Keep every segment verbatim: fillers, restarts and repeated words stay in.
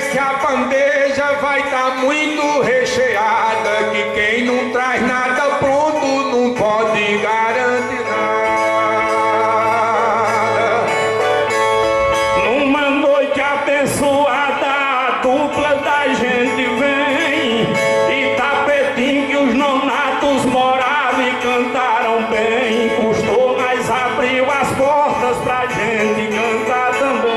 que a bandeja vai estar muito recheada, que quem não traz nada pronto não pode garantir nada. Numa noite abençoada, a dupla da gente vem, e Tapetim que os nonatos moravam e cantaram bem, custou, mas abriu as portas pra gente cantar também.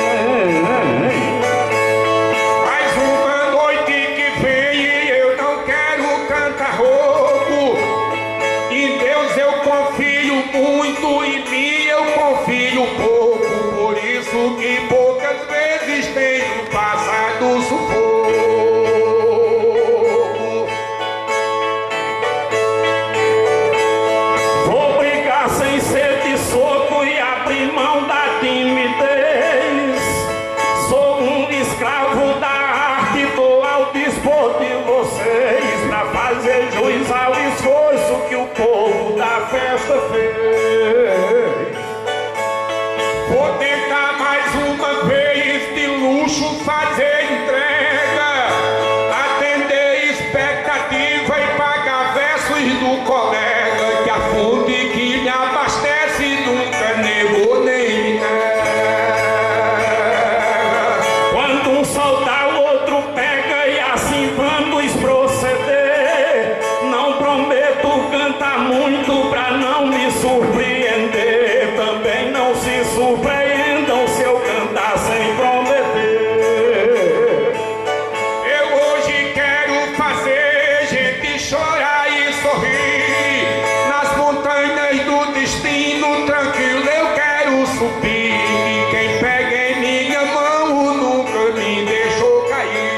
Muito em mim eu confio pouco, por isso que poucas vezes tenho passado sufoco. Vou brigar sem ser de soco e abrir mão da timidez. Sou um escravo da arte, tô ao dispor de vocês, pra fazer juiz ao esforço que o povo da festa fez. Vou tentar mais uma vez de luxo fazer entrega, atender expectativa e pagar versos do colega, que a fonte que me abastece nunca negou nem me nega. Quando um soltar o outro pega e assim vamos proceder. Não prometo cantar muito pra não me surpreender, também não se surpreendam se eu cantar sem prometer. Eu hoje quero fazer gente chorar e sorrir, nas montanhas do destino tranquilo eu quero subir, e quem pega em minha mão nunca me deixou cair.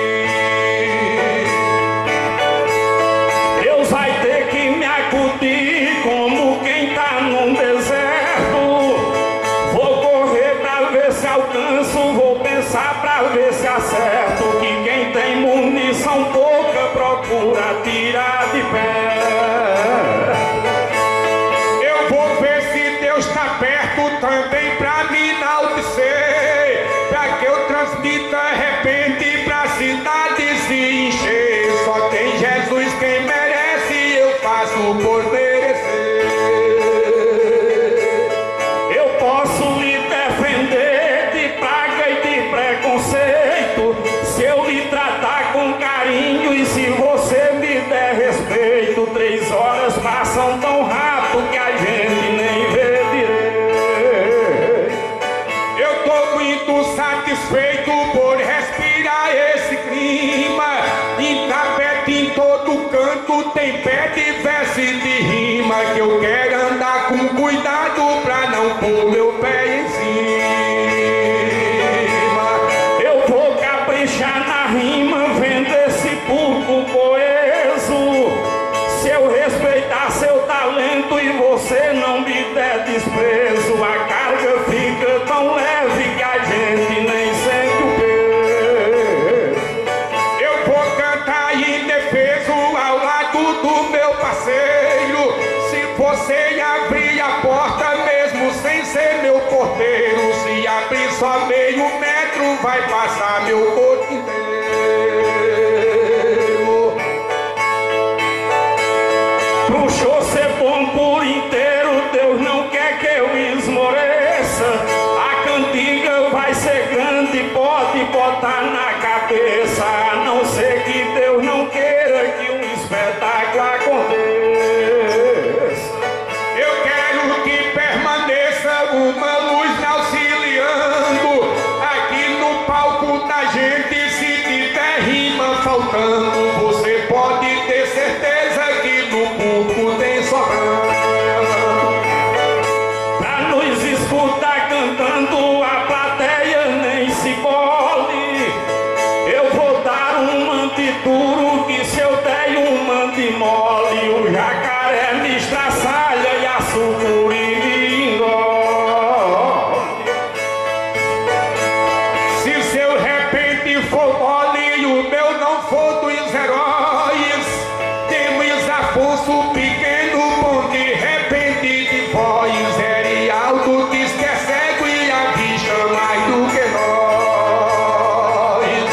Deus vai ter que me acudir como quem tá num deserto. Vou correr pra ver se alcanço, vou pensar pra ver se acerto, que quem tem munição pouca procura tirar de pé. Eu vou ver se Deus tá perto também pra me enaltecer, pra que eu transmita repente pra cidade se encher. Só tem Jesus quem merece, eu faço por merecer. Eu posso lhe defender de praga e de preconceito, se eu lhe tratar com carinho e se você me der respeito. Três horas passam tão rápido que a gente nem vê direito. Eu tô muito satisfeito por respirar esse clima, em Tapetim em todo canto tem pé de verse de rima, que eu quero andar com cuidado pra não pôr meu pé em cima. Eu vou caprichar na rima, vendo esse público coeso. Se eu respeitar seu talento e você não me der desprezo, a carga fica tão leve que a gente nem sente o peso. Eu vou cantar indefeso ao lado do meu parceiro, se você abrir a porta mesmo sem ser meu porteiro, se abrir só meio metro vai passar meu corpo inteiro. Pro show ser bom por inteiro, Deus não quer que eu esmoreça. A cantiga vai ser grande, pode botar na cabeça, a não ser que Deus não queira que um espetáculo aconteça. Eu quero que permaneça uma luz me auxiliando aqui no palco da gente. Se tiver rima faltando, você pode ter certeza que no público tem sobrando. Pra nos escutar cantando, a plateia nem se bole. Eu vou dar um mante duro, que se eu der um mante mole, o jacaré me estraçalha e a sucuri me engole. Se o seu repente for mole e o meu não for dos heróis, temos Afonso Pequeno, bom de repente de voz. Erialdo diz que é cego e avista mais do que nós.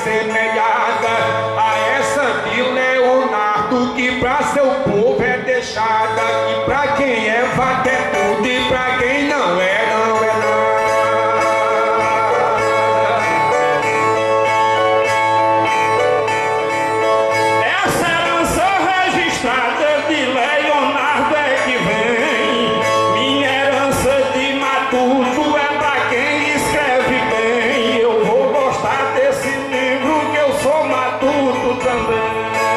assemelhada a essa de Leonardo, que pra seu povo é deixada, que pra quem é vaca é tudo e pra quem não é, não é nada. Essa herança registrada de Leonardo é que vem, minha herança de matuto é pra quem escreve bem. Eu vou gostar desse livro que eu sou matuto também.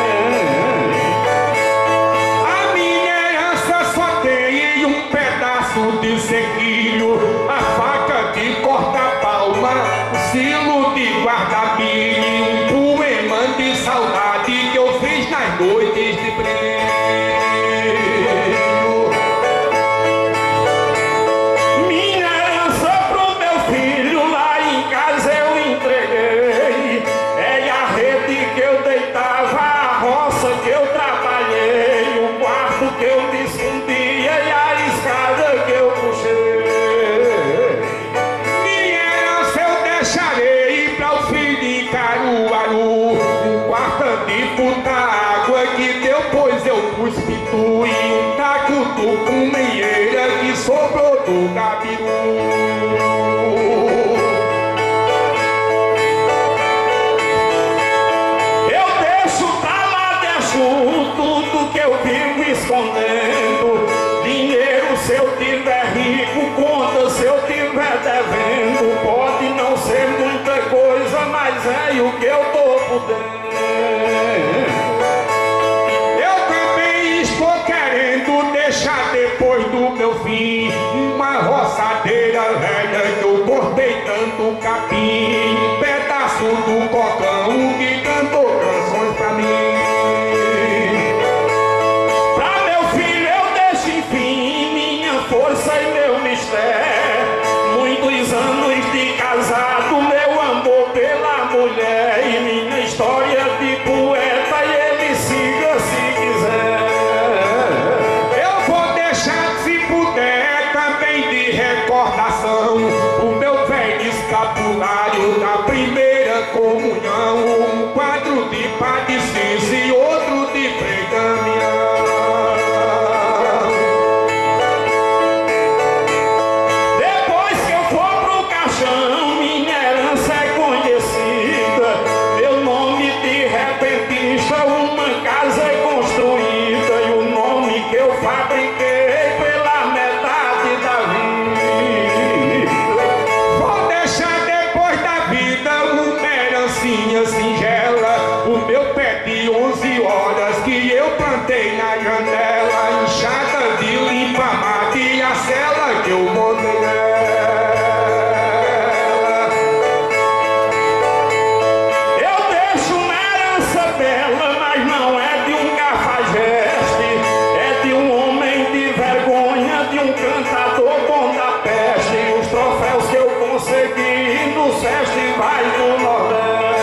A minha herança só tem um pedaço de sequilho, a faca de corta-palma, o silo de guarda-milho, um poema de saudade que eu fiz nas noites de brilho. Minha herança pro meu filho lá em casa eu entreguei. É a rede que eu deitava, a roça que eu trabalhei, o quarto que eu me escondia e a escada que eu puxei. Minha herança eu deixarei pra o filho de Caruaru, um quarto de puta água que depois eu pus pitu e um taco do cumenheira que sobrou do gabiru. Eu deixo pra lá, deixo tudo que eu vivo escondendo. Dinheiro se eu tiver rico, conta se eu tiver devendo. Pode não ser muita coisa, mas é o que eu tô podendo. Eu também estou querendo deixar depois do meu fim uma roçadeira velha que eu cortei tanto capim, um pedaço do cocão que cantou canções pra mim. Pra meu filho eu deixo enfim minha força e meu mistério. Muitos anos de casado, meu amor pela mulher e minha história de poeta, e ele siga se quiser. Eu vou deixar, se puder, também de recordação o meu velho escapulário da primeira comunhão, um quadro de Padre Cícero e outro de Frei Damião. Depois que eu for pro caixão, minha herança é conhecida. Meu nome de repentista, uma casa é construída, e o nome que eu fabriquei pela metade da vida. Vou deixar depois da vida uma herancinha singela, o meu pé de onze horas que eu plantei na janela, enxada de limpa-mata e a cela que eu montei nela. Eu deixo uma herança bela, mas não é de um cafajeste, é de um homem de vergonha, de um cantador bom da peste. E os troféus que eu consegui nos festivais do Nordeste.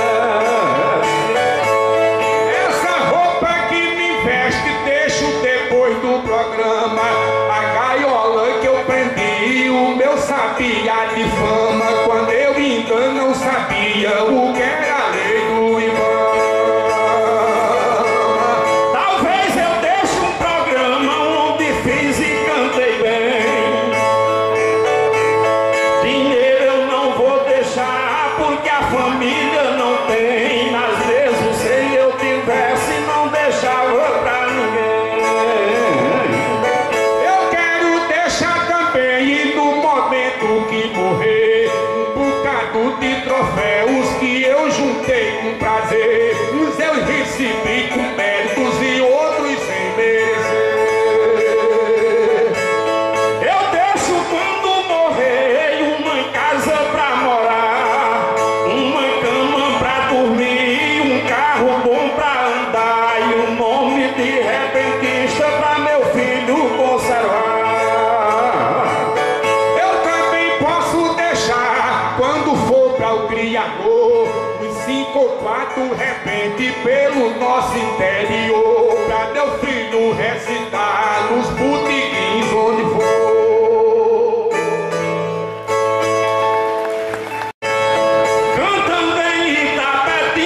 Essa roupa que me veste deixo depois do programa, a gaiola que eu prendi, o meu sabiá de fama, quando eu ainda não sabia o que era a lei do Ibama. Talvez eu deixe um programa onde fiz e cantei bem. Dinheiro eu não vou deixar, porque a família não tem. Às vezes se eu tivesse não deixava pra ninguém. Eu quero deixar também, e no momento que morrer, um bocado de troféus que eu juntei com prazer, uns eu recebi com méritos e outros sem merecer. Eu deixo quando morrer uma casa pra morar, uma cama pra dormir, um carro bom pra andar e um nome de repentista pra meu filho conservar. Eu também posso deixar, quando for para o Criador, uns cinco ou quatro repente pelo nosso interior, pra meu filho recitar nos botequins onde for. Cantando em Itapetininga,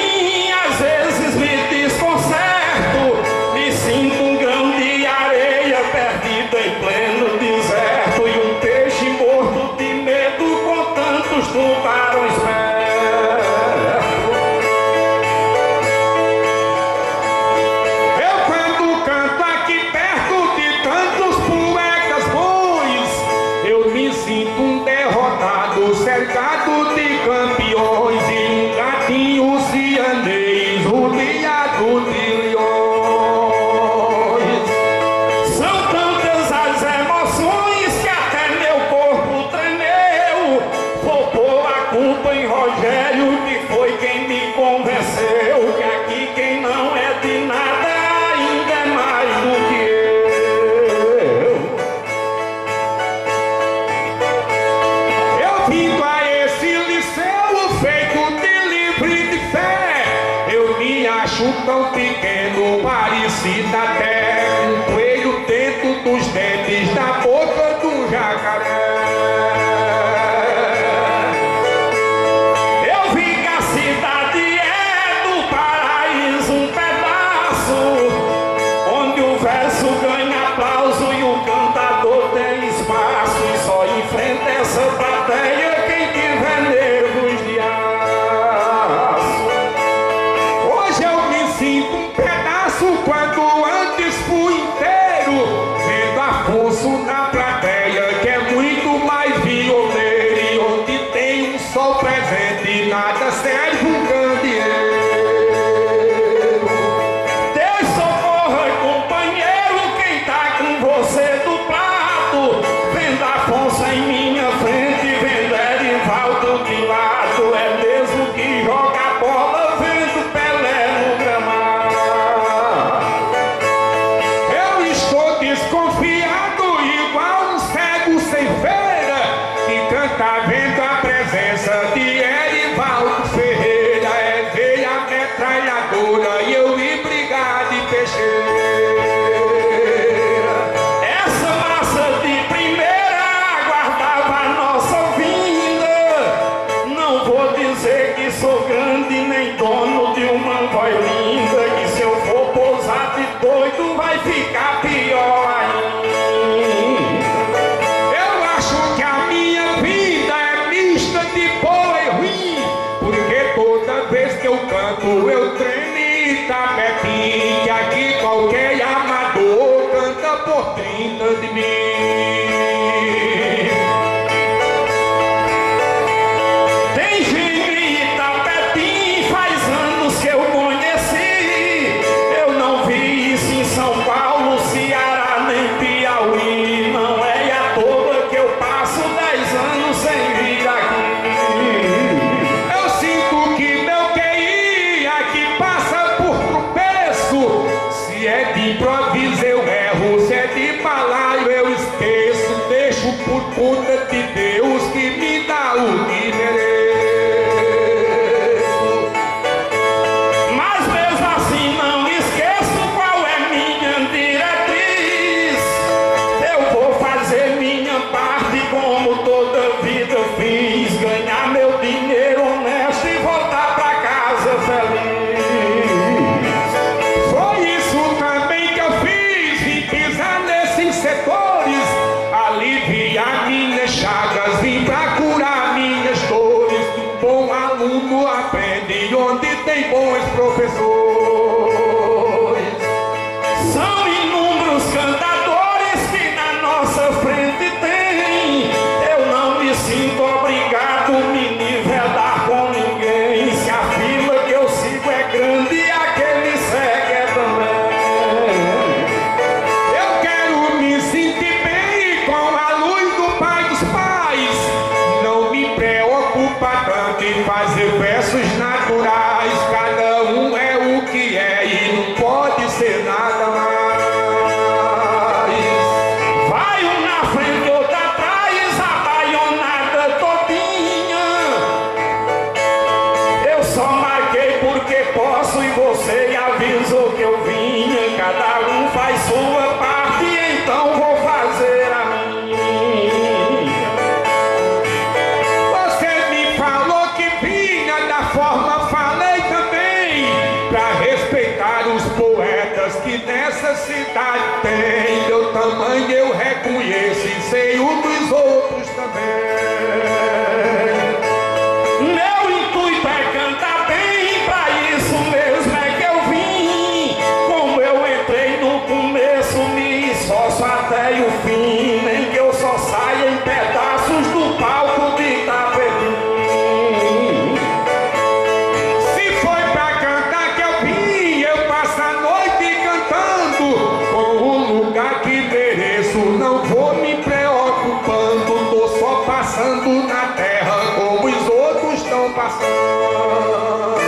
acho tão pequeno, parecido até um coelho dentro dos dentes da boca do jacaré. Eu vi que a cidade é do paraíso, um pedaço onde o verso ganha aplauso e o cantador tem espaço, e só enfrenta essa plateia quem tiver nervos de aço. Hoje eu me sinto um pedaço quando antes fui inteiro, vendo Afonso na plateia, que é muito mais violeiro, e onde tem um sol presente, nada serve um candeeiro. Deus socorra, companheiro, quem tá com você do prato, vendo Afonso em minha frente, vendo Erivaldo de lado, é mesmo que joga bola vendo Pelé no gramado. Eu estou desconfiado, igual um cego sem feira, que canta vendo a presença de Erivaldo Ferreira. É veia metralhadora e eu vi brigar de peixeira. Essa massa de primeira aguardava a nossa vinda. Não vou dizer que sou grande nem dono de uma voz linda, que se eu for pousar de doido vai ficar pior ainda. Eu acho que a minha vida é mista de boa e ruim, porque toda vez que eu canto eu tremo e tapetinho, que aqui qualquer amador canta por trinta de mim. Tem Gengri e Tapetim, faz anos que eu conheci. Eu não vi isso em São Paulo, Ceará nem Piauí. Não é à toa que eu passo dez anos sem vir aqui. Eu sinto que meu Q I aqui passa por tropeço. Se é de improviso eu erro, se é de balaio eu esqueço. Deixo por conta de Deus que me dá o que mereço. Mas mesmo assim não esqueço qual é minha diretriz. Eu vou fazer minha parte como toda vida fiz, ganhar meu dinheiro honesto e voltar pra casa feliz. Foi isso também que eu fiz, vim pisar nesses setores, aliviar minhas chagas, vim pra curar minhas dores. Um bom aluno aprende onde tem bons professores. São inúmeros cantadores que na nossa frente tem. Eu não me sinto obrigado a me nivelar com ninguém. Se a fila que eu sigo é grande, aquele segue é também. Eu quero me sentir bem com a luz do Pai dos Pais. Não me preocupa tanto em fazer versos naturais. Cada um é o que é e não pode ser nada mais. Vai um na frente, outro atrás, a baionada todinha. Eu só marquei porque posso e você avisou que eu vinha. Cada um faz sua parte, então vou fazer a minha. Você me falou que vinha, da forma falei também, pra respeitar os poetas que nessa cidade tem. Meu tamanho eu reconheço e sei o dos outros também. Meu intuito é cantar bem, pra isso mesmo é que eu vim. Como eu entrei no começo, me esforço até o fim. Nem que eu só saia em pedaços do palco de Tapetim. Se foi pra cantar que eu vim, eu passo a noite cantando, com o lugar que mereço, não vou me preocupando. Tô só passando na terra como os outros estão passando.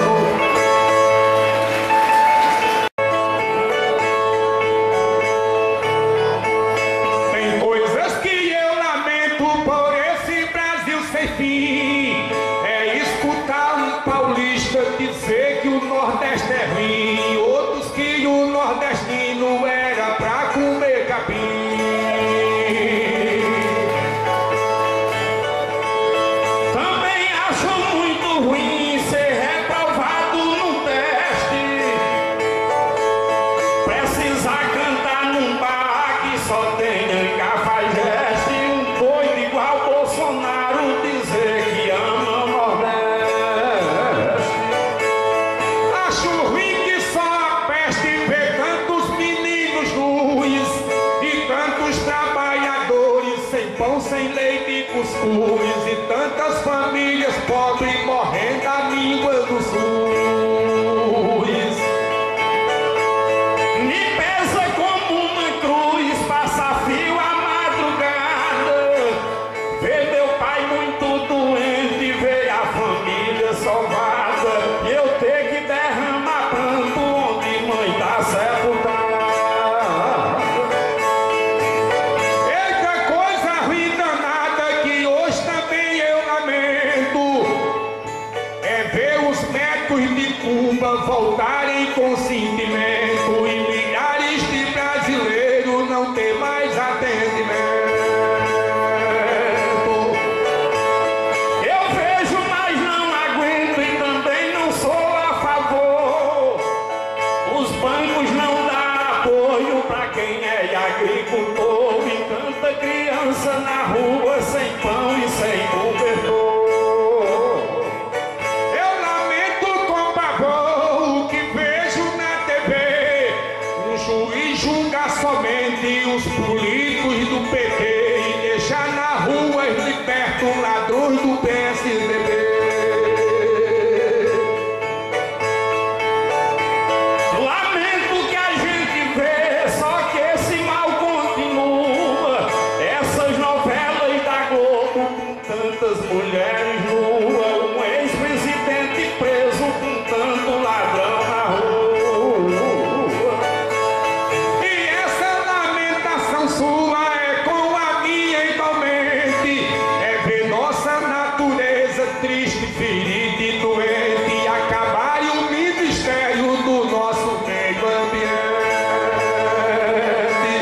Tem coisas que eu lamento por esse Brasil sem fim. É escutar um paulista dizer que o Nordeste é ruim. cuscuz e tantas famílias pobres morrendo à míngua do SUS. Me pesa como uma cruz, passa fio a madrugada, ver meu pai muito doente, ver a família salvada, e eu ter que derramar pranto onde mãe tá sepultada. Eita coisa ruim danada que hoje também eu lamento, é ver os médicos de Cuba voltarem com sentimento e milhares de brasileiros não ter mais atendimento. Eu vejo, mas não aguento e também não sou a favor. Os bancos não dão apoio pra quem é agricultor e tanta criança na rua sem pão e sem cobertor. Eu lamento com pavor o que vejo na T V, um juiz julga somente os políticos do P T e deixar na rua liberto ladrões do P S D B. Lamento que a gente vê, só que esse mal continua. Essas novelas da Globo com tantas mulheres nuas, um ex-presidente preso com tanto ladrão na rua. E essa lamentação sua é com a minha igualmente, é ver nossa natureza triste, ferida e doente e acabar o ministério do nosso meio ambiente.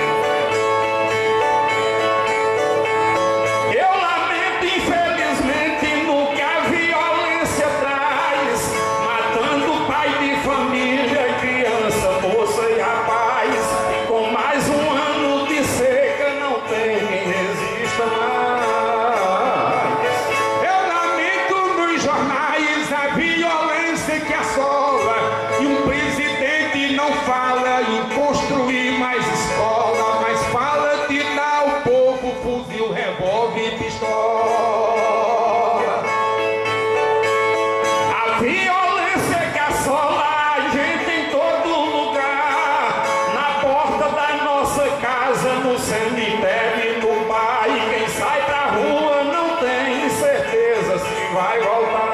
Eu lamento, infelizmente, no que a violência traz, matando pai de família, criança, moça e rapaz. E com mais um ano de seca, não tem quem resista mais. Eu lamento nos jornais a violência que assola e um presidente não fala em construir mais escola, mas fala de dar ao povo fuzil, revólver e pistola. A violência que assola a gente em todo lugar, na porta da nossa casa, no cemitério e no bar. E quem sai pra rua não tem certeza se vai voltar.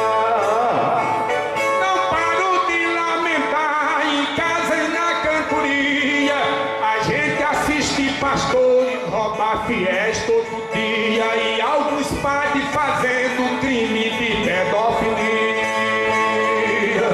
Não paro de lamentar em casa e na cantoria, a gente assiste pastores roubar fiéis todo dia e alguns padres fazendo crime de pedofilia.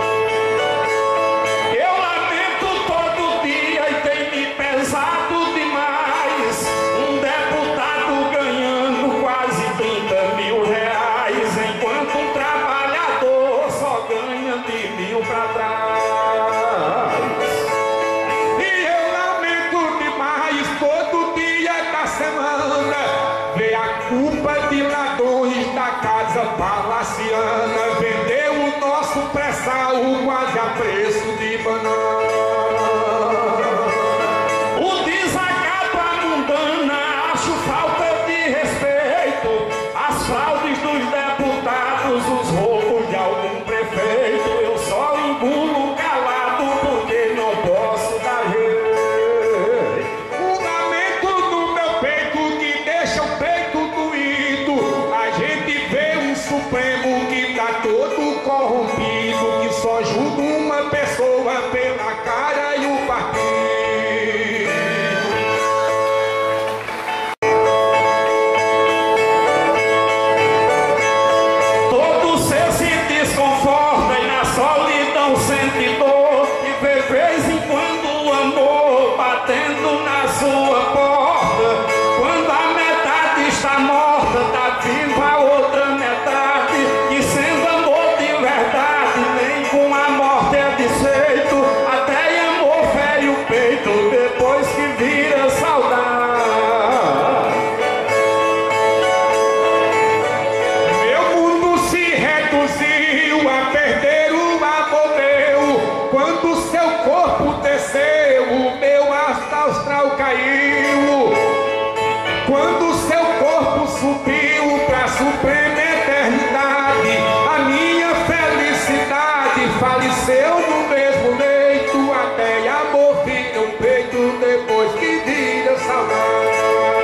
Eu lamento todo dia e tem me pesado demais. Um deputado ganhando quase trinta mil reais, enquanto um trabalhador só ganha de mil pra trás. E eu lamento demais todo dia da semana ver a culpa de ladrões da casa palaciana vender o nosso pré-sal quase a preço de banana. O desacato à mundana, acho falta de respeito. As fraudes dos deputados, os roubos de algum prefeito. Eu só engulo calado porque não posso dar jeito. Um lamento no meu peito que deixa o peito doído. A gente vê um Supremo que tá todo corrompido, que só julga uma pessoa pela cara e o partido. Todo ser se desconforta e na solidão sente dor. E vê vez em quando o amor batendo na sua porta. Quando a metade está morta, tá viva a outra metade. E sendo amor de verdade, nem com a morte é desfeito. Até amor fere o peito depois que vira saudade. Meu mundo se reduziu a perder o amor meu. Quando seu corpo desceu, o meu astro astral caiu. Quando seu corpo faleceu no mesmo leito, até amor fica o peito depois que vira saudade.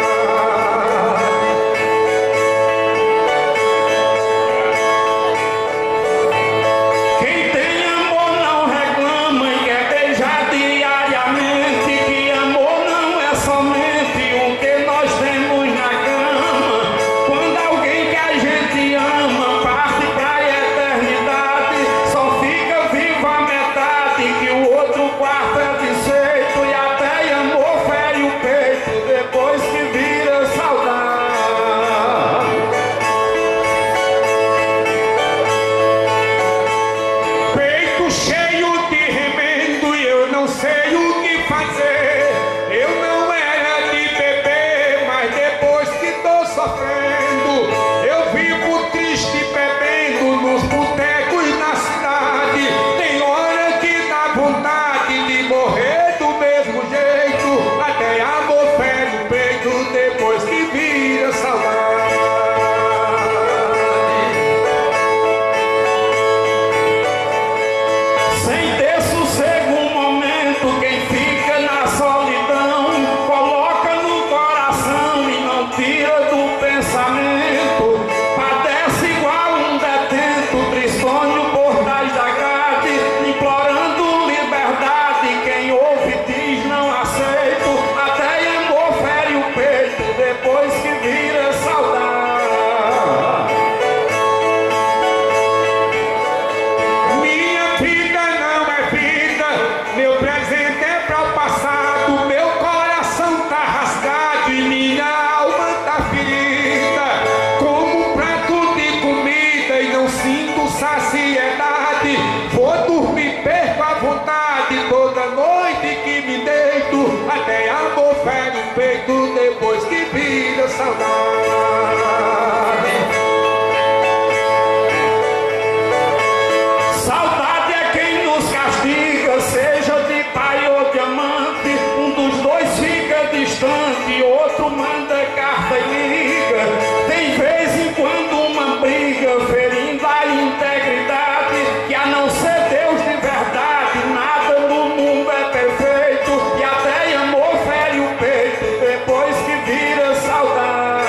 Depois que vira saudade. Saudade é quem nos castiga, seja de pai ou de amante. Um dos dois fica distante, outro manda carta e liga. Tem vez em quando uma briga, ferindo a integridade, que a não ser Deus de verdade, nada no mundo é perfeito. E até amor fere o peito depois que vira saudade.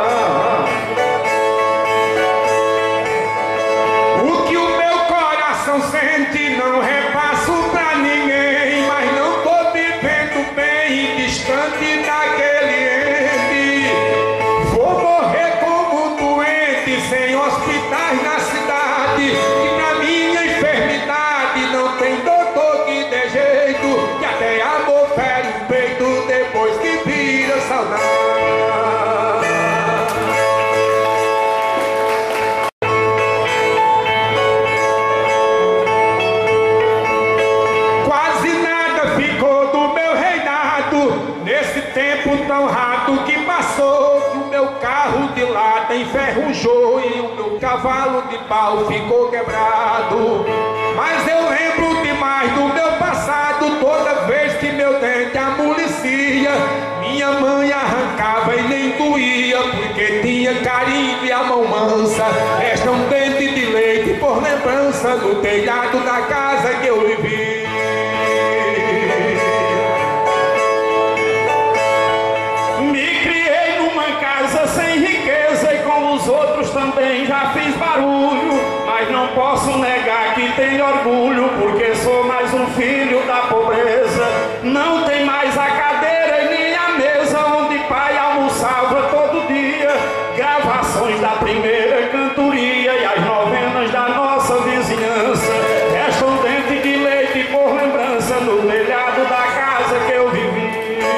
O que o meu coração sente não repasso pra ninguém, mas não tô vivendo bem distante daquele ente. Vou morrer como um doente sem hospitais na cidade, e na minha enfermidade não tem doutor que dê jeito, que até amor fere o peito depois que vira saudade. Quase nada ficou do meu reinado nesse tempo tão rápido que passou, que o meu carro de lata enferrujou e o meu cavalo de pau ficou quebrado. Mas eu lembro demais do meu passado, toda vez que meu dente amolecia, minha mãe arrancava e nem doía, porque tinha carinho e a mão mansa. Resta um dente de leite por lembrança no telhado da casa que eu vivi. Me criei numa casa sem riqueza e com os outros também já fiz barulho, mas não posso negar que tenho orgulho, porque sou mais um filho da pobreza. Não tem mais a cadeira e nem a mesa onde pai almoçava todo dia. Gravações da primeira cantoria e as novenas da nossa vizinhança. Resta um dente de leite por lembrança no telhado da casa que eu vivi.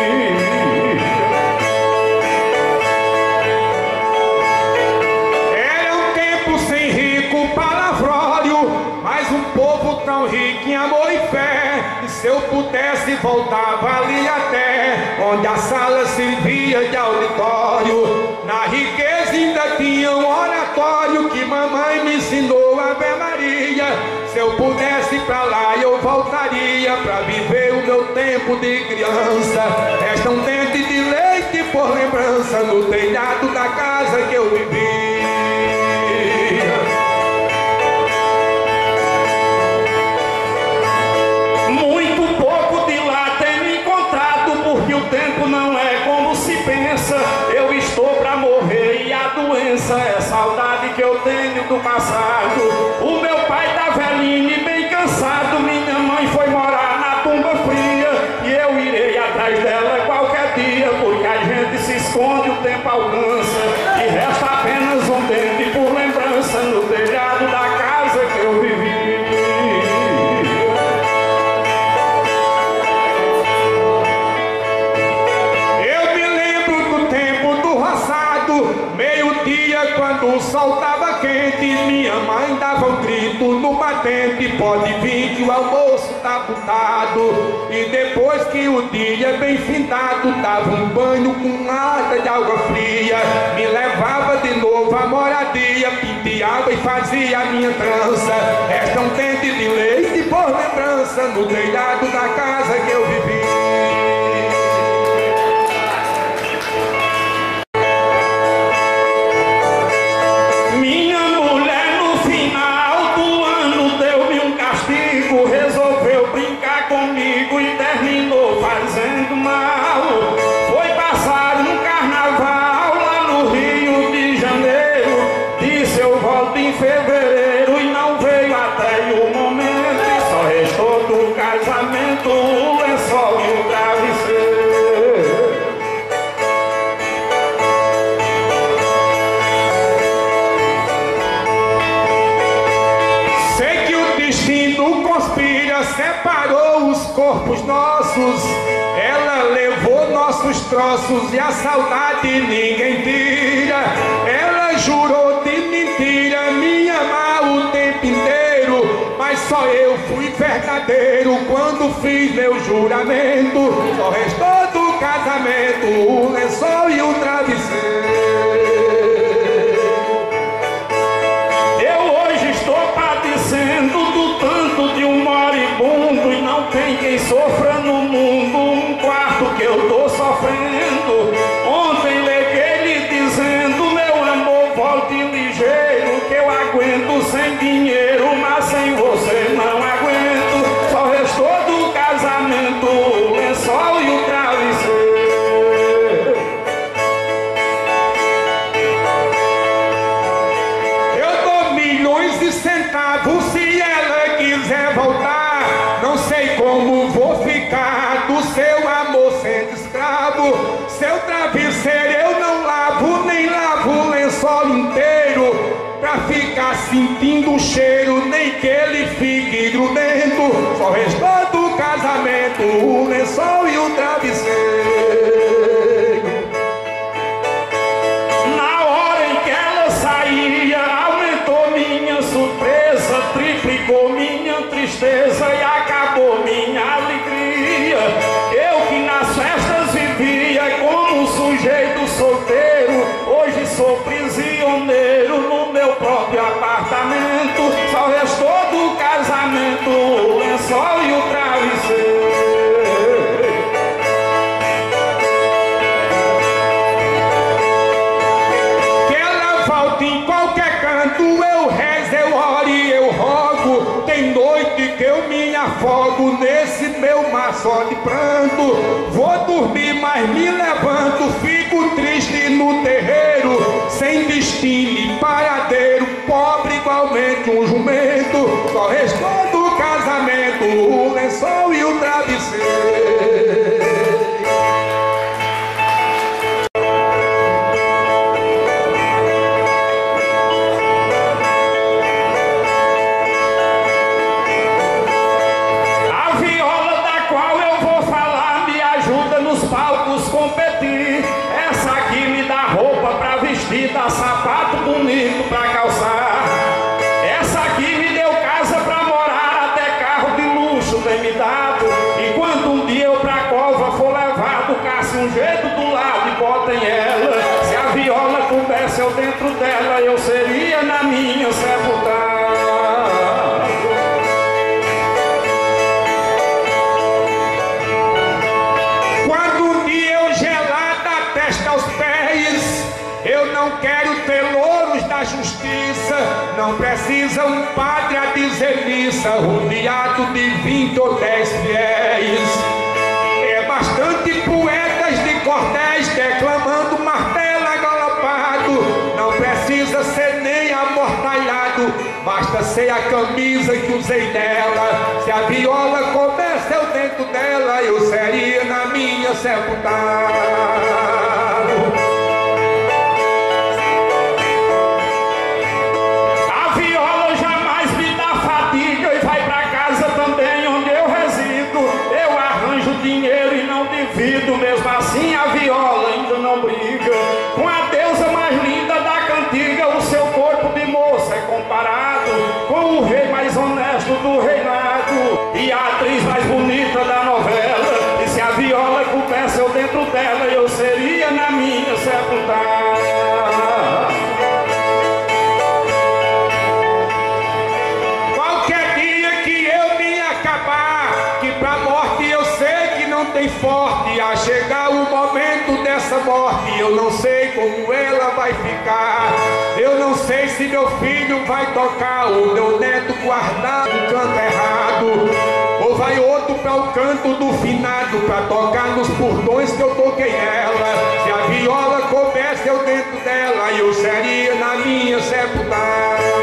Era um tempo sem rico palavrório, mas um povo tão rico em amor e fé. E se eu pudesse voltava ali até onde a sala servia de auditório. Na riqueza ainda tinha um oratório que mamãe me ensinou a Ave Maria. Se eu pudesse pra lá eu voltaria pra viver o meu tempo de criança. Resta um dente de leite por lembrança no telhado da casa que eu vivi. lembrança, é saudade que eu tenho do passado. O meu pai tá velhinho e bem cansado, minha mãe foi morar na tumba fria, e eu irei atrás dela qualquer dia, porque a gente se esconde, o tempo alcança, e resta apenas um dente por lembrança no telhado da casa que eu vivi. Quando o sol tava quente, minha mãe dava um grito no batente: pode vir que o almoço tá botado. E depois que o dia bem findado, dava um banho com água de água fria, me levava de novo à moradia, penteava e fazia a minha trança. Resta um dente de leite por lembrança no telhado da casa que eu vivi. Resolveu brincar comigo e terminou fazendo mal. Foi passar um carnaval lá no Rio de Janeiro, disse eu volto em fevereiro, e não veio até o momento. E só restou do casamento o lençol e o travesseiro. Sei que o destino conspira, separou os corpos nossos, ela levou nossos troços e a saudade ninguém tira. Ela jurou de mentira me amar o tempo inteiro, mas só eu fui verdadeiro quando fiz meu juramento. Só restou do casamento o lençol e o travesseiro. Do tanto de um moribundo, e não tem quem sofra no mundo um quarto que eu tô sofrendo. Ontem liguei-lhe dizendo: meu amor, volte ligeiro, que eu aguento sem dinheiro, mas sem você não aguento. Só restou do casamento o lençol e o travesseiro. Eu dou milhões de centavos se ela quiser voltar. Não sei como vou ficar do seu amor sendo escravo. Seu travesseiro eu não lavo, nem lavo o lençol inteiro, pra ficar sentindo o cheiro, nem que ele fique grudento. Só restou do casamento o lençol e o travesseiro. Na hora em que ela saía, aumentou minha surpresa, triplicou minha tristeza e acabou minha alegria. Eu que nas festas vivia como um sujeito solteiro, hoje sou prisioneiro no meu próprio apartamento. Só restou do casamento o lençol e o travesseiro. Que ela volte em qualquer canto, eu rezo, eu oro e eu rogo. Tem noite que eu me afogo nesse meu mar só de pranto. Vou dormir, mas me levanto, fico triste no terreiro, sem destino e paradeiro, pobre igualmente um jumento. Só restou do casamento o lençol e o travesseiro. Dá sapato bonito pra calçar. Essa aqui me deu casa pra morar, até carro de luxo tem me dado. E quando um dia eu pra cova for levado, caça um jeito do lado e botem ela. Se a viola coubesse eu dentro dela, eu seria na minha sepultada. Quando um dia eu gelar da testa aos pés, eu não quero ter louros da justiça. Não precisa um padre a dizer missa, rodeado de vinte ou dez fiéis. É bastante poetas de cordéis declamando martelo agalopado. Não precisa basta ser a camisa que usei nela. Se a viola coubesse eu dentro dela, eu seria na minha sepultado. Dinheiro e não divido, mesmo assim a viola ainda não briga com a deusa mais linda da cantiga. O seu corpo de moça é comparado com o rei mais honesto do reinado e a atriz mais bonita da novela. E se a viola coubesse eu dentro dela, eu seria na minha sepultada. Qualquer dia que eu me acabar, que pra morte eu sei não tem forte, a chegar o momento dessa morte, eu não sei como ela vai ficar. Eu não sei se meu filho vai tocar ou meu neto guardar no canto errado, ou vai outro para o canto do finado para tocar nos portões que eu toquei ela. Se a viola coubesse eu dentro dela, eu seria na minha sepultada.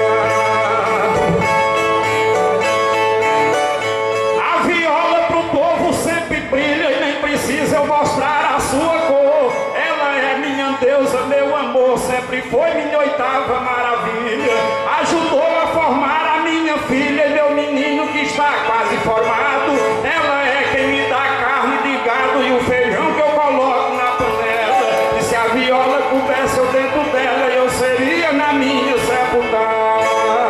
Eu mostrar a sua cor, ela é minha deusa, meu amor, sempre foi minha oitava maravilha. Ajudou a formar a minha filha e meu menino que está quase formado. Ela é quem me dá carne de gado e o feijão que eu coloco na panela. E se a viola coubesse eu dentro dela, eu seria na minha sepultada.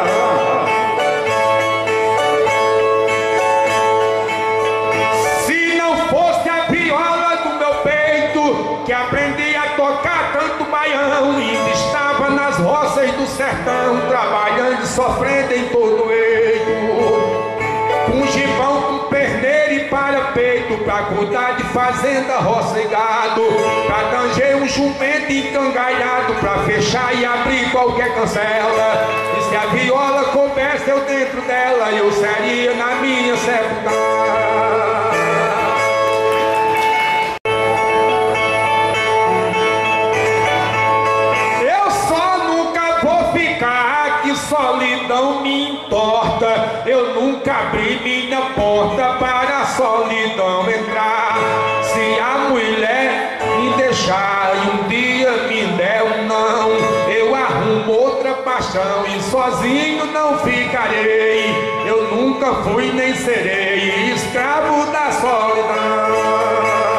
Que aprendi a tocar canto baião e estava nas roças do sertão, trabalhando e sofrendo em todo eito, com gibão, com perneiro e para-peito, pra cuidar de fazenda, roça e gado, pra tanger um jumento encangalhado, pra fechar e abrir qualquer cancela. E se a viola coubesse eu dentro dela, eu seria na minha sepultada. Que solidão me entorta, eu nunca abri minha porta para a solidão entrar. Se a mulher me deixar e um dia me der um não, eu arrumo outra paixão e sozinho não ficarei. Eu nunca fui nem serei escravo da solidão.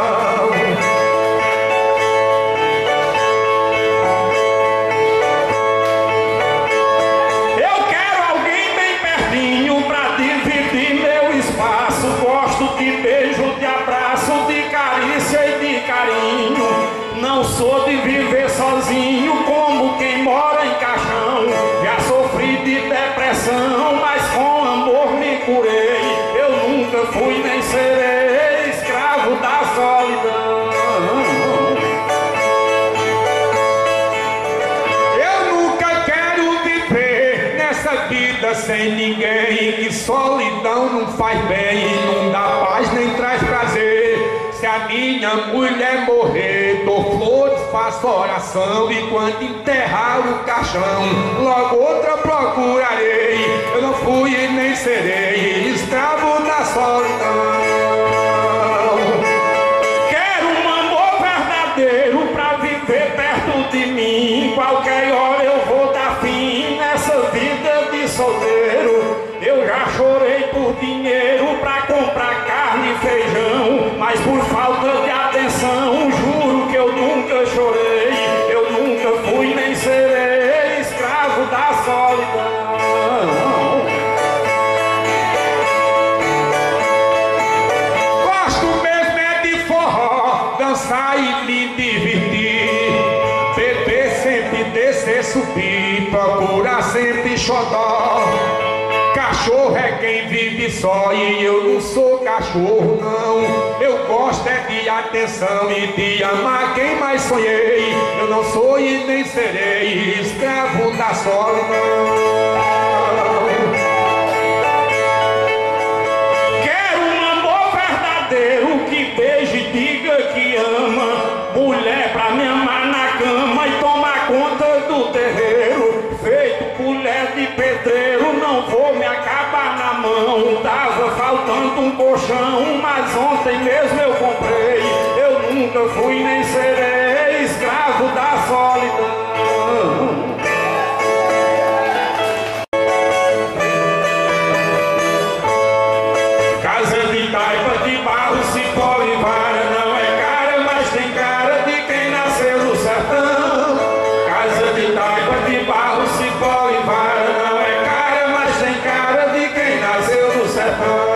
Não sou de viver sozinho como quem mora em caixão. Já sofri de depressão, mas com amor me curei. Eu nunca fui nem serei escravo da solidão. Eu nunca quero viver nessa vida sem ninguém. Que solidão não faz bem, não dá paz nem traz prazer. Se a minha mulher morrer, dou flores, faço oração, e quando enterrar o caixão, logo outra procurarei. Eu não fui e nem serei escravo da solidão. Quero um amor verdadeiro pra viver perto de mim. Qualquer hora eu vou dar fim nessa vida de solteiro. Eu já chorei por dinheiro pra comprar carne e feijão, mas por falta de atenção, juro que eu nunca chorei. Eu nunca fui nem serei escravo da solidão. Gosto mesmo é de forró, dançar e me divertir, beber sempre, descer, subir, procurar sempre xodó. Cachorro é quem vive só e eu não sou cachorro não. Eu gosto é de atenção e de amar quem mais sonhei. Eu não sou e nem serei escravo da solidão. Quero um amor verdadeiro que beije e diga que ama. Mulher pra me amar na cama e tomar conta do terreiro, feito colher de pedreiro. comprando um colchão, mas ontem mesmo eu comprei. Eu nunca fui nem serei escravo da solidão. Casa de taipa, de barro, cipó e vara, não é cara, mas tem cara de quem nasceu no sertão. Casa de taipa, de barro, cipó e vara, não é cara, mas tem cara de quem nasceu no sertão.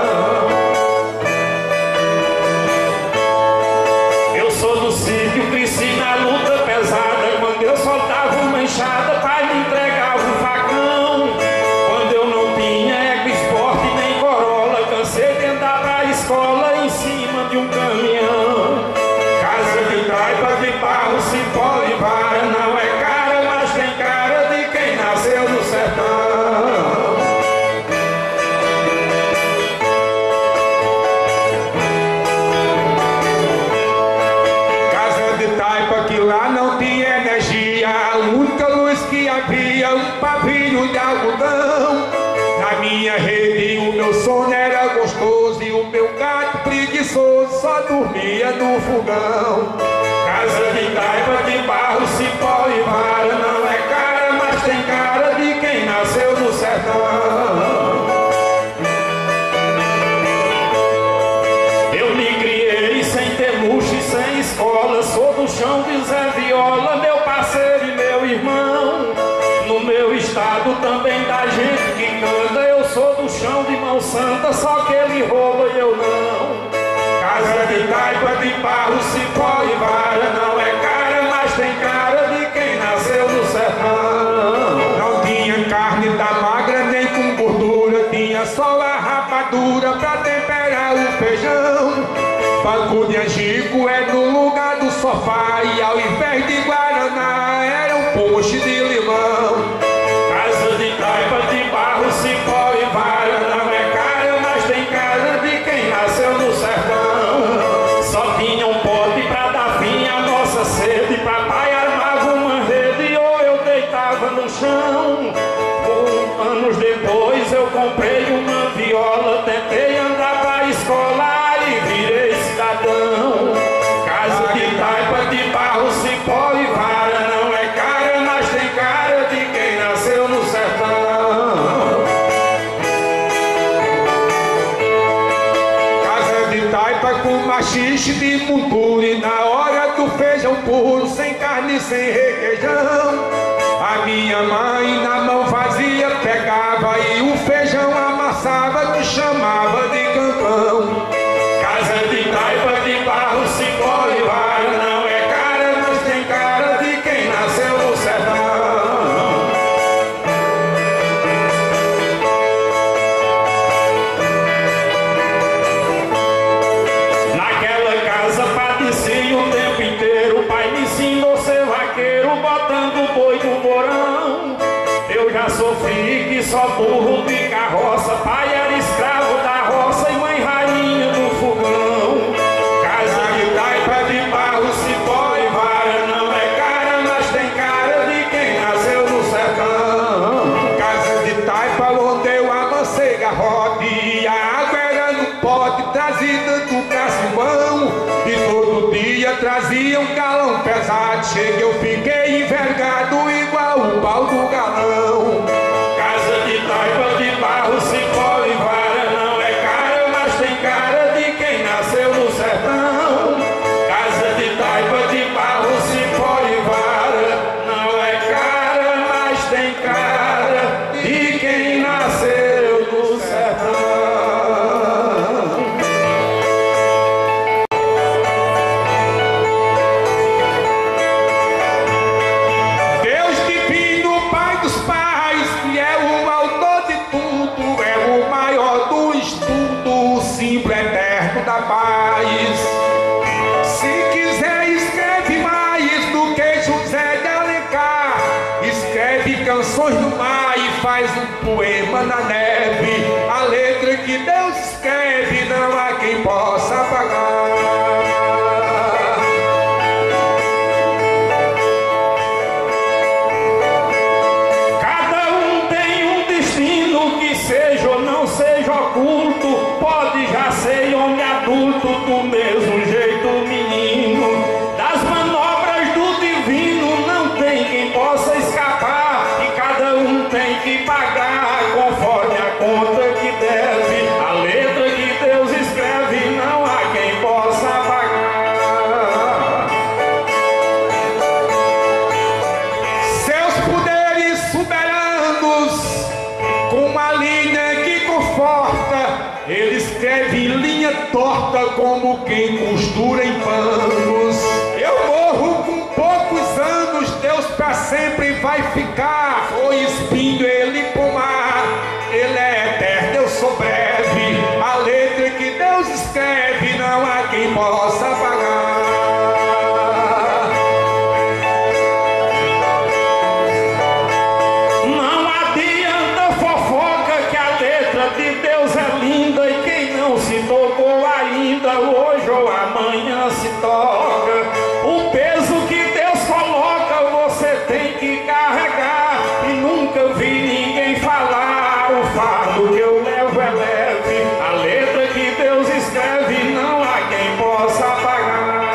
Eu sou do sítio, cresci na luta pesada. Quando eu soltava uma enxada, pai me entregava um facão. Quando eu não tinha ego, esporte nem corola, cansei de andar pra escola em cima de um caminhão. Casa de taipa, de barro, cipó e vara, não é cara, mas tem cara de quem nasceu no sertão. Casa de taipa que lá não tinha energia, a única luz que havia, um pavilho de algodão. Na minha rede o meu sono era gostoso e o meu gato preguiçoso só dormia no fogão. Casa de taipa, de barro, cipó e vara, não é cara, mas tem cara de quem nasceu no sertão. Eu me criei sem ter luxo e sem escola, sou do chão de Zé Viola, meu parceiro e meu irmão. No meu estado também dá gente que canta, eu sou do chão de Mão Santa, só que ele rouba e eu não. Casa de taipa, de barro, cipó e vara, não é cara, mas tem cara de quem nasceu no sertão. Não tinha carne da magra nem com gordura, tinha só a rapadura pra temperar o feijão. Banco de angico é no lugar do sofá e ao invés de guaraná era um poche de limão. Casa de taipa, de barro, cipó e vara, não é cara, mas tem cara de quem nasceu no sertão. Só tinha um pote pra dar fim à nossa sede, papai armava uma rede ou eu deitava no chão. Um, anos depois eu comprei uma viola, tentei andar pra escola e virei cidadão. Casa de taipa, de barro, cipó e vara, não é cara, mas tem cara de quem nasceu no sertão. Casa de taipa com machixe de monturo e na hora do feijão puro, sem carne, sem requeijão. A minha mãe na mão vazia pegava e o feijão amassava que chamava de cancão. Casa de taipa, de barro, cipó e vara, não é cara, mas tem cara de quem nasceu no sertão. Naquela casa padeci o tempo inteiro, o pai me ensinou a ser vaqueiro, botando o boi no porão. Eu já sofri que só burro de carroça, pai era escravo da roça e mãe rainha do fogão. Casa de taipa, de barro, cipó e vara, não é cara, mas tem cara de quem nasceu no sertão. Casa de taipa onde eu amassei garrote e a água era no pote trazida do Cacimbão. E todo dia trazia um galão pesado, cheguei eu fiquei envergado igual o pau do galão. Casa de taipa, de barro, cipó e vara, não é cara, mas tem cara de quem nasceu no sertão. Casa de taipa, de barro, cipó e vara, não é cara, mas tem cara de quem nasceu no sertão. Deus divino, Pai dos pais, que é o autor de tudo, é o maior do estudo, o símbolo eterno da paz. Se quiser escreve mais do que José de Alencar, escreve canções no mar e faz um poema na neve. A letra que Deus escreve não há quem possa apagar. Cada um tem um destino que seja ou não seja oculto, pode Ele escreve em linha torta como quem costura em panos. Eu morro com poucos anos, Deus pra sempre vai ficar. Foi espinho, ele pomar, ele é eterno, eu sou breve. A letra que Deus escreve não há quem possa apagar. Não adianta fofoca que a letra de Deus é linda, e quem não se tocou ainda, hoje ou amanhã se toca. O peso que Deus coloca você tem que carregar, e nunca vi ninguém falar o fardo que eu levo é leve. A letra que Deus escreve não há quem possa apagar.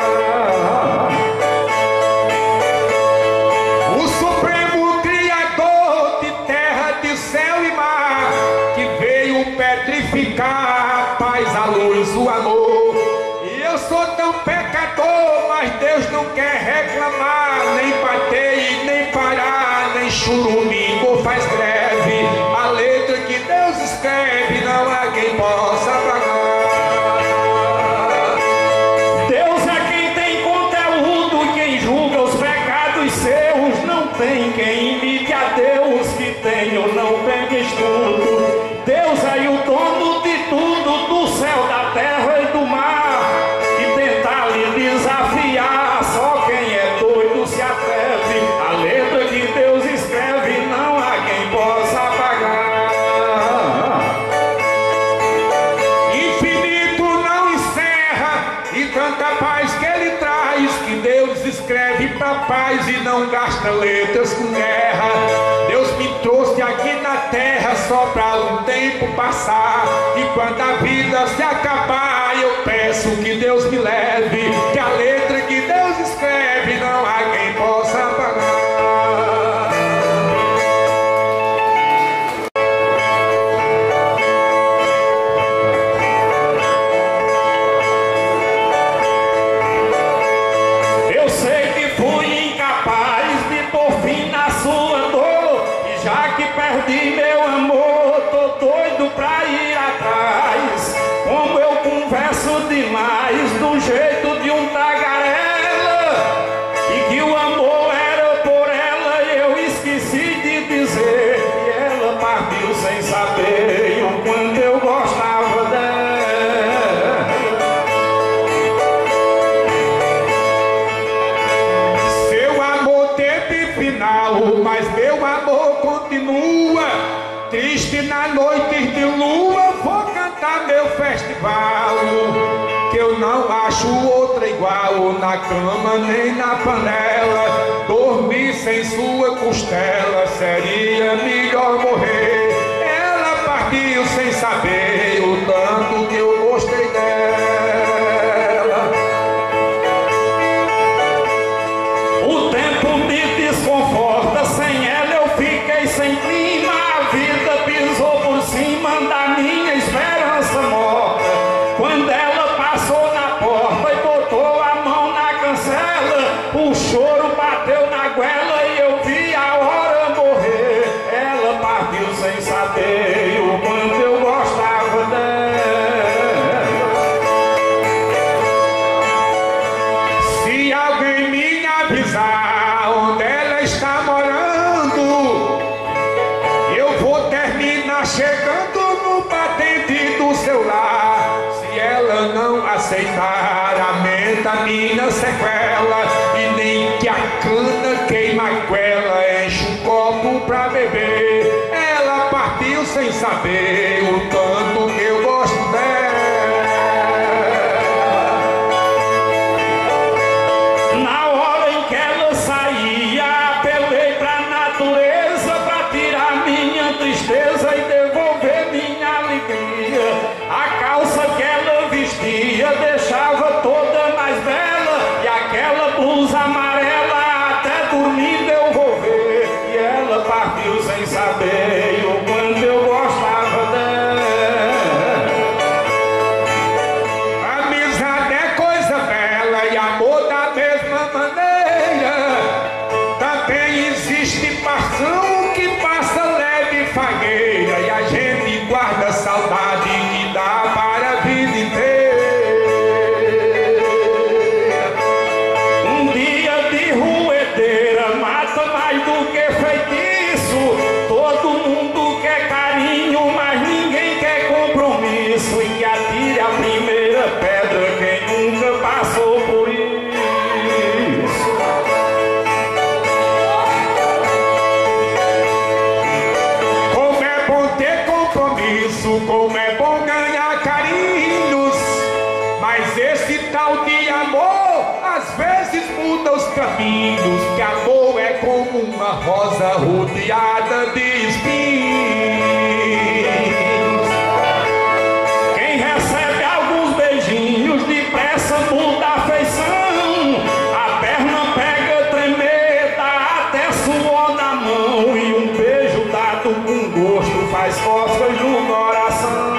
O Supremo Criador de terra, de céu e mar, que veio petrificar a paz, a luz, o amor. E eu sou tão pecador, mas Deus não quer reclamar, nem bater e nem parar, nem churumingo faz greve. A letra que Deus escreve não há quem possa apagar. Deus é quem tem conteúdo, quem julga os pecados seus. Não tem quem imite a Deus, que tem ou não tem estudo. Deus é o dono de tudo, do céu, da terra e do mar. E tentar lhe desafiar, só quem é doido se atreve. A letra que Deus escreve não há quem possa apagar. Infinito não encerra, e tanta paz que ele traz, que Deus escreve pra paz e não gasta letras com guerra. Deus me trouxe aqui na terra só pra um tempo passar, e quando a vida se acabar eu peço que Deus me leve, que a letra que Deus escreve não há quem possa apagar. Eu sei que fui incapaz de pôr fim na sua dor, e já que perdi meu amor, tô doido pra ir atrás. Como eu converso demais, do jeito de um tagarela, e que o amor era por ela, eu esqueci de dizer que ela partiu sem saber o quanto eu gostava dela. Seu amor teve final, mas meu amor continua. Triste na noite de lua, vou cantar meu festival, que eu não acho outra igual, na cama nem na panela. Dormir sem sua costela, seria melhor morrer. Ela partiu sem saber o tanto que eu gostei dela. O tempo me desconforta, sem ela eu fiquei sem clima. A vida pisou por cima da minha esperança morta. Quando ela passou na porta e botou a mão na cancela, o choro bateu na goela e eu vi a hora morrer. Ela partiu sem saber o quanto eu gostava dela. Se alguém me avisar onde ela está morando, eu vou terminar chegando no batente do seu lar. Se ela não aceitar, aumenta a minha sequela, e nem que a cana queima a goela, enche um copo pra beber. Ela partiu sem saber o tanto que eu gosto dela. Na hora em que ela saía, apelei pra natureza pra tirar minha tristeza e devolver minha alegria. A calça que ela vestia deixava toda mais bela, e aquela blusa amarela até dormindo eu vou ver. E ela partiu sem saber o quanto eu gostava dela. Amizade é coisa bela e amor da mesma maneira. Também existe paixão que passa leve fagueira, e a gente guarda saudade que dá isso e que atire a primeira pedra quem nunca passou por isso. Como é bom ter compromisso, como é bom ganhar carinhos, mas esse tal de amor às vezes muda os caminhos. Que amor é como uma rosa rodeada de espinhos. Quem recebe alguns beijinhos depressa muda a feição, a perna pega tremer, dá até suor na mão, e um beijo dado com gosto faz costas no coração.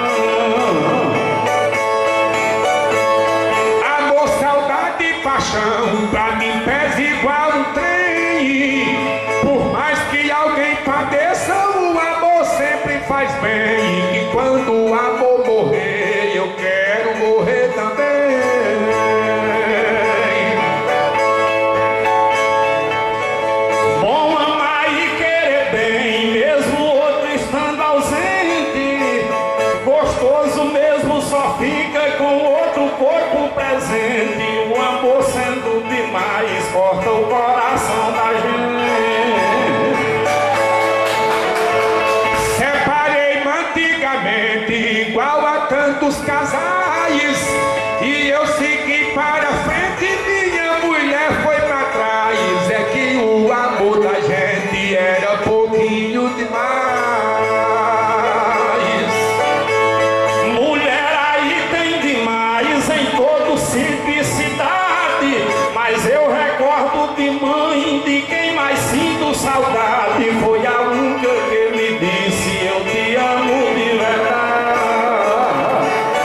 Amor, saudade e paixão, pra mim pesa igual um trem. Por mais que alguém padeça, o amor sempre faz bem. E quando o amor morrer, eu quero morrer também. Bom amar e querer bem, mesmo outro estando ausente. Gostoso mesmo só fica com outro corpo presente. O amor sendo demais corta o coração da gente. Separei-me antigamente igual a tantos casais, e eu segui para frente, minha mulher foi para trás. É que o amor da gente era pouquinho demais. Mulher aí tem demais em todo sítio e cidade, mas eu recordo de mãe, de quem mais sinto saudade. Foi a única que me disse eu te amo de verdade.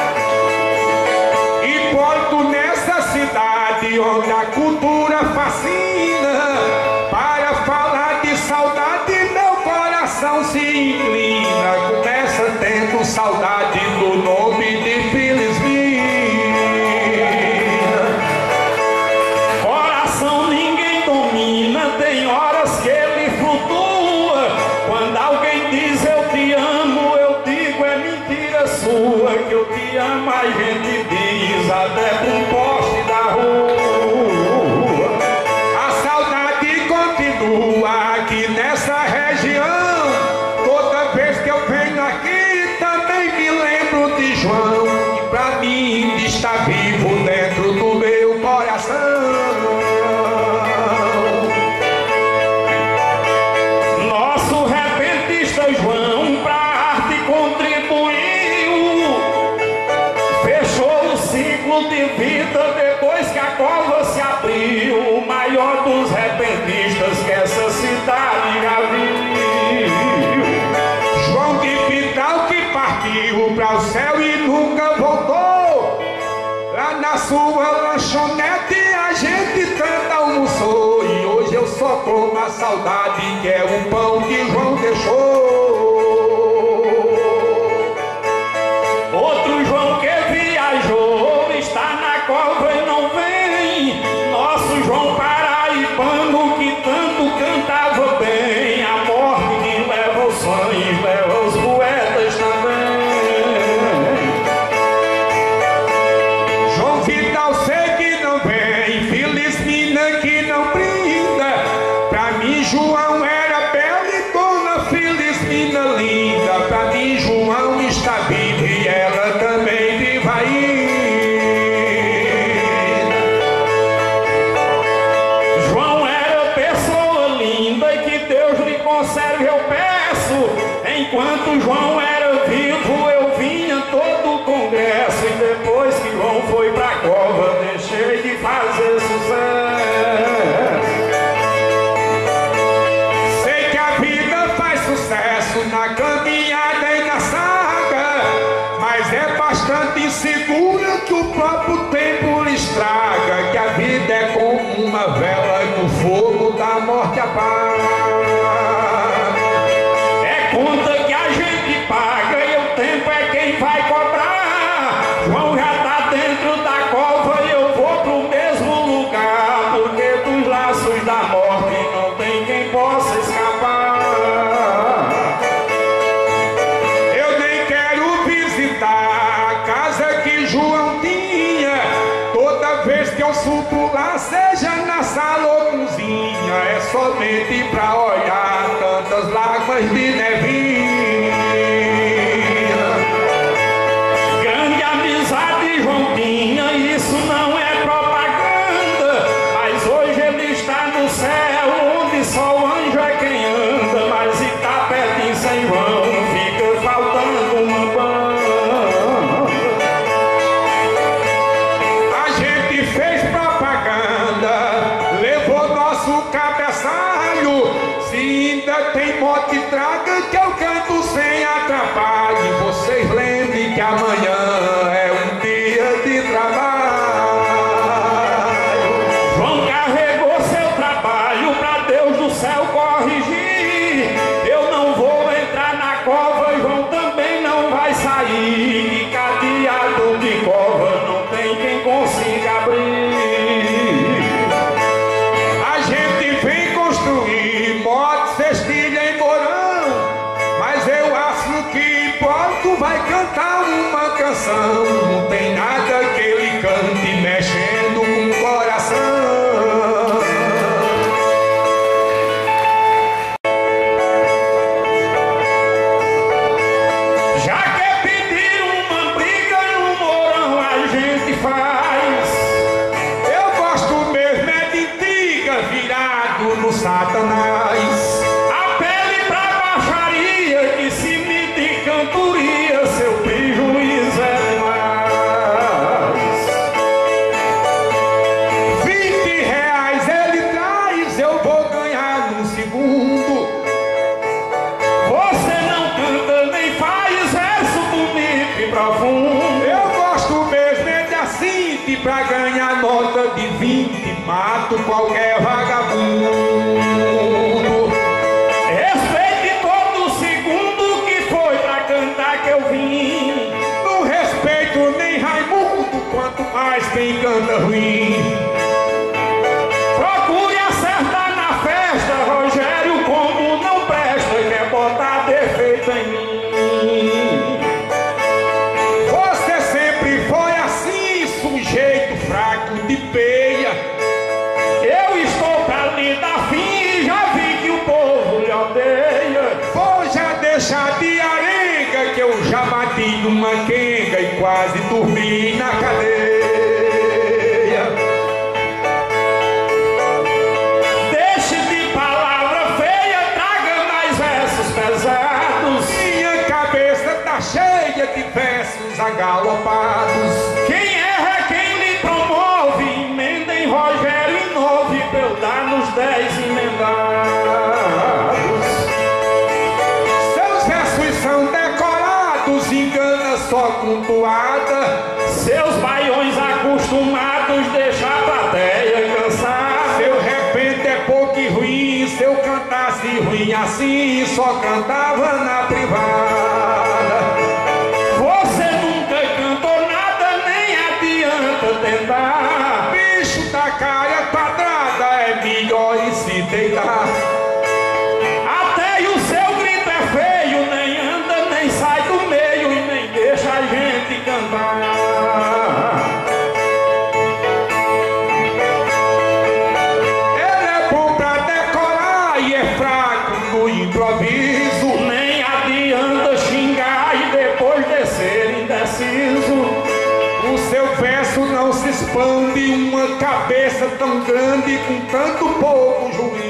E porto nessa cidade onde a cultura fascina, para falar de saudade meu coração se inclina. Começa tendo saudade do nome de Felizmina. Coração ninguém domina, tem horas que ele flutua. Quando alguém diz eu te amo, eu digo é mentira sua. Que eu te amo a gente diz até pra um poste da rua. A saudade continua aqui nessa região. Toda vez que eu venho aqui também me lembro de João, que pra mim ainda está vivo dentro do meu coração. Nosso repentista João pra arte contribuiu, fechou o ciclo de vida depois que a cova se abriu. O maior dos repentistas que essa cidade já viu. João de Pital que partiu para o céu e nunca voltou. Lá na sua lanchonete a gente tanto almoçou, e hoje eu só como a saudade, que é o pão que João deixou. Outro João que viajou está na cova e não vem. Nosso João paraibano que tanto cantava bem. A morte que leva os sonhos, leva os poetas também. João Vital sei que não vem, Felizmina que não brinda. Pra mim João era belo e dona Felizmina linda. Pra mim João está vivo e ela também viva aí. João era pessoa linda e que Deus lhe conserve, eu peço. Enquanto João era vivo eu vinha todo o congresso, e depois que João foi pra cova deixei de fazer sucesso. Sei que a vida faz sucesso na caminhada e na saga, mas é bastante insegura que o próprio tempo lhe estraga. Que a vida é como uma vela que o fogo da morte apaga. É conta que a gente paga e o tempo é quem vai cobrar. João já tá dentro da cova e eu vou pro mesmo lugar, porque dos laços da morte não tem quem possa escapar. Eu nem quero visitar eu subo lá, seja na sala ou cozinha, é somente pra olhar tantas lágrimas de nevinha. Grande amizade, João tinha, isso não é propaganda, mas hoje ele está no céu, onde só o anjo é quem anda, mas se tá perto sem vão, fica faltando uma banda. A gente fez propaganda, levou nosso cabeçalho, se ainda tem mote traga que eu canto sem atrapalho. Vocês lembrem que amanhã é um dia de trabalho. João carregou seu trabalho pra Deus do céu corrigir. Eu não vou entrar na cova, João também não vai sair. Que cadeado de cova não tem quem consiga abrir. A gente vem construir mote, cestilha e morão, mas eu acho que Porto vai cantar uma canção. Não tem nada que ele cante mexendo com o coração. Já quer pedir uma briga no morão, a gente faz. Eu gosto mesmo é de intriga virado no Satanás. A pele pra baixaria que se me de cantoria, seu prejuízo é demais. Vinte reais ele traz, eu vou ganhar num segundo. Você não canta nem faz verso bonito e profundo. Eu gosto mesmo é de assim, de pra ganhar nota de vinte, mato qualquer vagabundo. Respeite todo segundo que foi pra cantar que eu vim. Não respeito nem Raimundo, quanto mais quem canta ruim. Procure acertar na festa, Rogério, como não presta e quer botar defeito em mim. Você sempre foi assim, sujeito fraco de peia. Eu estou pra lhe dar fim e já vi que o povo lhe odeia. Vou já deixar de arenga, que eu já bati numa quenga e quase dormi na cadeia. Deixe de palavra feia, traga mais versos pesados. Minha cabeça tá cheia de versos agalopados. Quem erra é quem lhe promove, emenda em Rogério e nove pra eu dar nos dez emendados. Seus versos são decorados, engana só com toada. Seus baiões acostumados deixa a plateia cansada. Seu repente é pouco e ruim, se eu cantasse ruim assim, só cantava na privada. Você nunca cantou nada, nem adianta tentar. Bicho da cara quadrada, é melhor e se deitar. Até o seu grito é feio, nem anda, nem sai do meio e nem deixa a gente cantar. Ele é bom pra decorar e é fraco no improviso. Nem adianta xingar e depois descer indeciso. O seu verso não se expande, uma cabeça tão grande com tanto pouco juízo.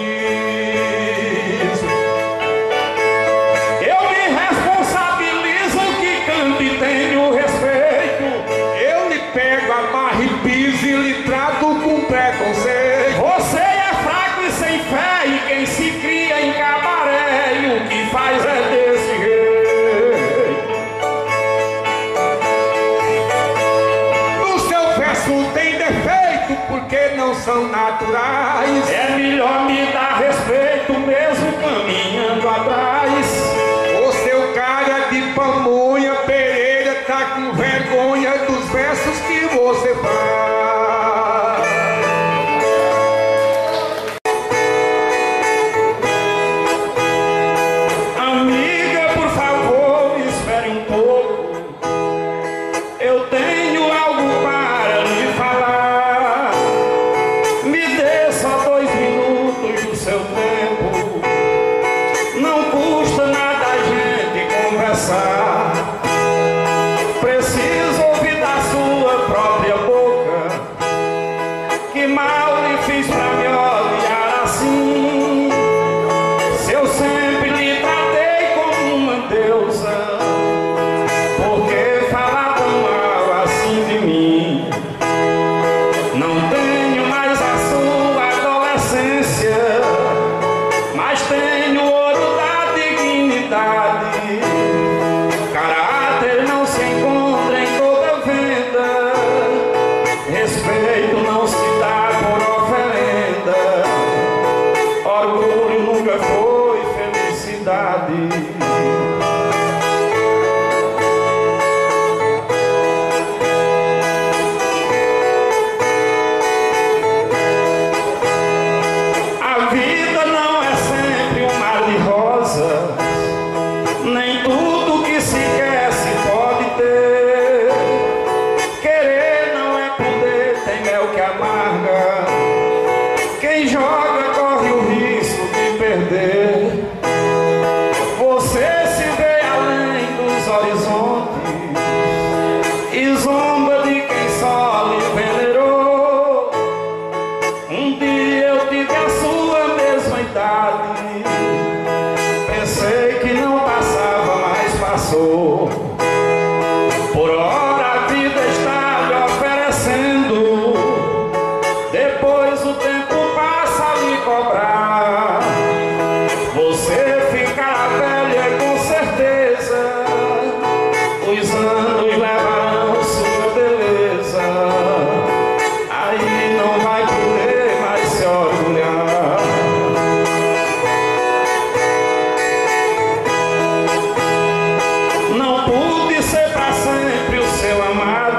Eu me responsabilizo que canto e tenho respeito. Eu lhe pego, amarro e piso e lhe trato com preconceito. Você é fraco e sem fé e quem se cria em cabaré e o que faz é desse jeito. No seu verso tem defeito porque não são naturais. É melhor me dar respeito mesmo caminhando atrás. O seu cara de pamonha Pereira tá com vergonha dos versos que você faz. Amiga, por favor, espere um pouco. Eu tenho algo para lhe falar.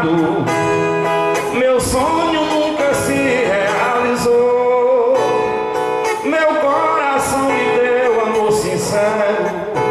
lado. Meu sonho nunca se realizou. Meu coração me deu amor sincero.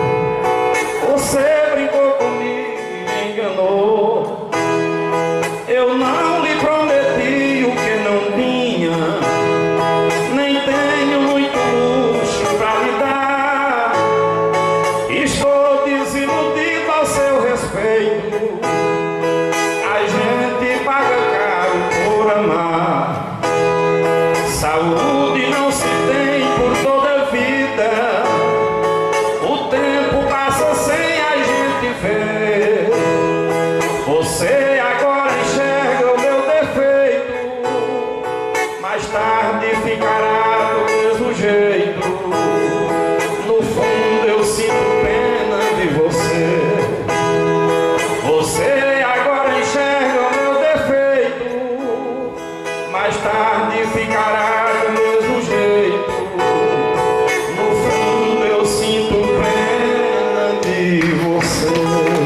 Você brincou comigo e me enganou. Eu não lhe prometi o que não tinha, nem tenho muito luxo pra lhe dar. Estou desiludido ao seu respeito. A gente paga caro por amar. Saúde não se tem por toda a vida. O tempo passa sem a gente ver. Você agora enxerga o meu defeito, mais tarde ficará do mesmo jeito. No fundo eu sinto pena de você. Você agora enxerga o meu defeito, mais tarde ficará do mesmo jeito. No fundo eu sinto pena de você.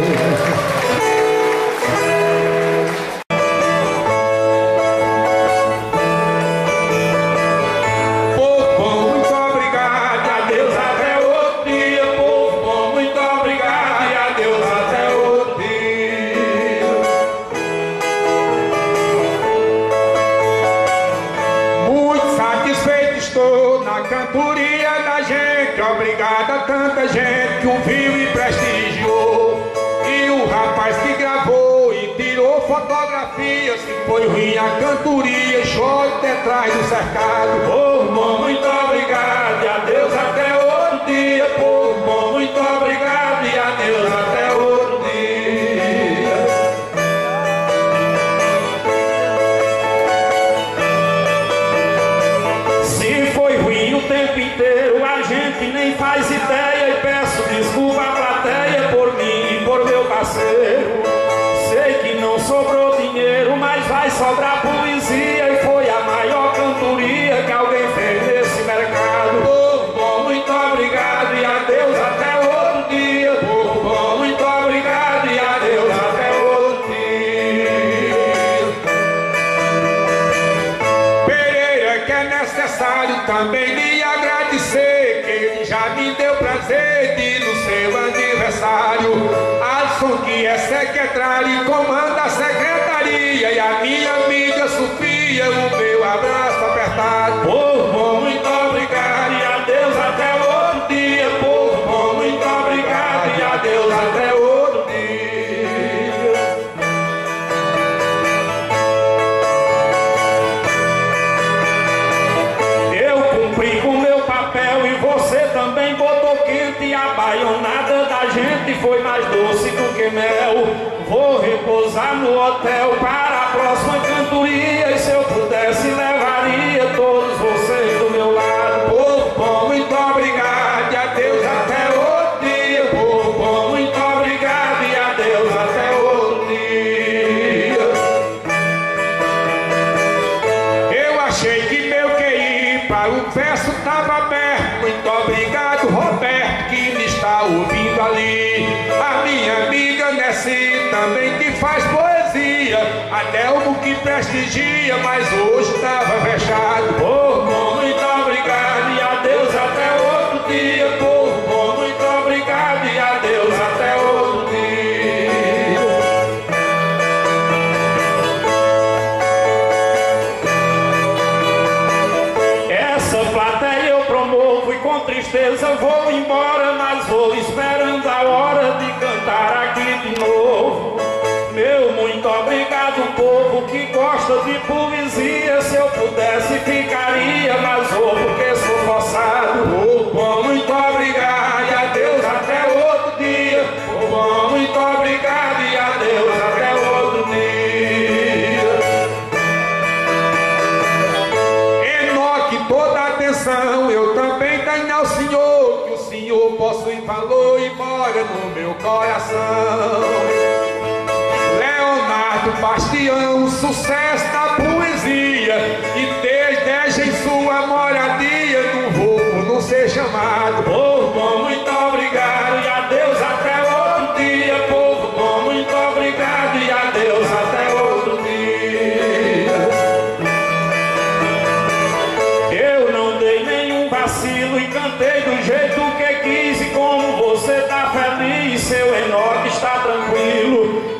Cantoria da gente, obrigado a tanta gente que o viu e prestigiou. E o rapaz que gravou e tirou fotografia, se foi ruim a cantoria, chore detrás do cercado. Povo bom, muito obrigado e adeus até outro dia. Povo bom, muito obrigado e adeus até outro dia. Se foi ruim o tempo inteiro, a gente nem faz ideia. E peço desculpa à plateia por mim e por meu parceiro. Sei que não sobrou dinheiro, mas vai sobrar poesia. E foi a maior cantoria que alguém fez nesse mercado. Povo bom, muito obrigado e adeus até outro dia. Povo bom, muito obrigado e adeus até outro dia. Pereira, que é necessário também lhe agradecer, que ele já me deu prazer de ir no seu aniversário. Alisson, que é secretário e comanda a secretaria, e a minha amiga Sofia, o meu abraço apertado. Povo bom, muito obrigado e adeus até outro dia. Povo bom, muito obrigado e adeus até outro dia. Eu cumpri com meu papel e você também botou quente. E a baionada da gente foi mais doce do que mel. Vou repousar no hotel para a próxima cantoria. E se eu pudesse levaria todos vocês do meu lado. Povo bom, muito obrigado e adeus até outro dia. Povo bom, muito obrigado e adeus até outro dia. Eu achei que meu Q I para o verso estava aberto. Muito obrigado, Roberto, que me está ouvindo ali. A minha amiga Nessi também que faz poesia. Adelmo que prestigia, mas hoje estava fechado. Povo bom, muito obrigado e adeus até outro dia. Povo bom, muito obrigado e adeus até outro dia. Essa plateia eu promovo e com tristeza vou embora, mas vou esperando a hora de cantar aqui de novo. Meu muito obrigado, povo que gosta de poesia. Se eu pudesse ficaria, mas vou porque sou forçado. Povo bom, muito obrigado e adeus até outro dia. Povo bom, muito obrigado e adeus até outro dia. Enoque, toda atenção, eu também tenho ao Senhor, que o Senhor possui valor e mora no meu coração. Leonardo Bastião, sucesso da poesia, e desde em sua moradia, não vou por não ser chamado. Povo bom, muito obrigado e adeus até outro dia. Povo bom, muito obrigado e adeus até outro dia.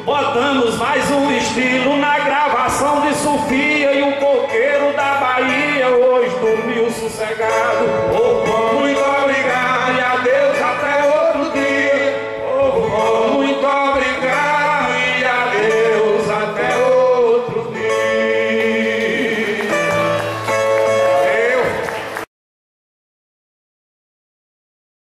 botamos mais um estilo na gravação de Sofia, e o coqueiro da Bahia hoje dormiu sossegado. Oh,